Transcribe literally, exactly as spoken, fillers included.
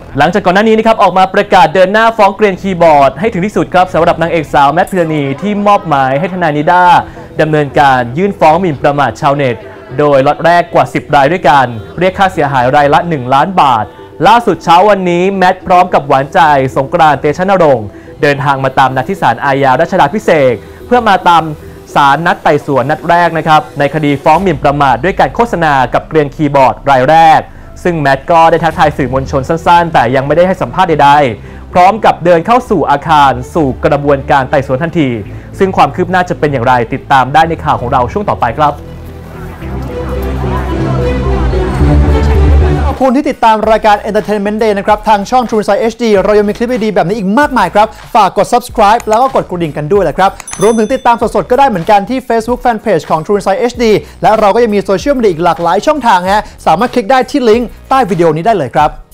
หลังจากก่อนหน้านี้นะครับออกมาประกาศเดินหน้าฟ้องเกรียนคีย์บอร์ดให้ถึงที่สุดครับสำหรับนางเอกสาวแมทพิรณีที่มอบหมายให้ทนายนิด้าดำเนินการยื่นฟ้องหมิ่นประมาทชาวเน็ตโดยล็อตแรกกว่าสิบรายด้วยกันเรียกค่าเสียหายรายละหนึ่งล้านบาทล่าสุดเช้าวันนี้แมทพร้อมกับหวานใจสงกรานต์เตชะนรงค์เดินทางมาตามนัดที่ศาลอาญารัชดาภิเษกเพื่อมาตามศาลนัดไต่สวนนัดแรกนะครับในคดีฟ้องหมิ่นประมาทด้วยการโฆษณากับเกรียนคีย์บอร์ดรายแรกซึ่งแมทก็ได้ทักทายสื่อมวลชนสั้นๆแต่ยังไม่ได้ให้สัมภาษณ์ใดๆพร้อมกับเดินเข้าสู่อาคารสู่กระบวนการไต่สวนทันทีซึ่งความคืบหน้าจะเป็นอย่างไรติดตามได้ในข่าวของเราช่วงต่อไปครับขอบคุณที่ติดตามรายการ Entertainment Day นะครับทางช่อง True Insight เอช ดี เรายังมีคลิปดีๆแบบนี้อีกมากมายครับฝากกด Subscribe แล้วก็กดกระดิ่งกันด้วยแหละครับรวมถึงติดตามสดๆก็ได้เหมือนกันที่ Facebook Fanpage ของ True Insight เอช ดี และเราก็ยังมีโซเชียลมีเดียอีกหลากหลายช่องทางฮะสามารถคลิกได้ที่ลิงก์ใต้วิดีโอนี้ได้เลยครับ